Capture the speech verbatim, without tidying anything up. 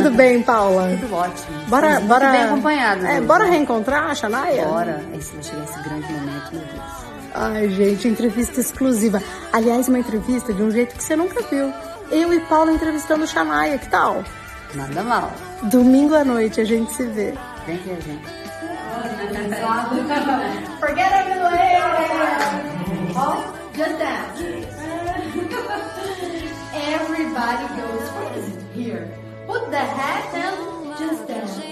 tudo bem, Paula? Tudo ótimo. Bora, Estamos bora, muito bem acompanhados. É, hoje, bora né? reencontrar a Shania? Bora. Esse vai chegar esse grande momento, meu Deus. Ai, gente, entrevista exclusiva. Aliás, uma entrevista de um jeito que você nunca viu. Eu e Paula entrevistando Shania, que tal? Nada mal. Domingo à noite a gente se vê. Vem ver, gente. Forget everything. Oh, just dance. Everybody goes crazy here. Put the hat and just dance.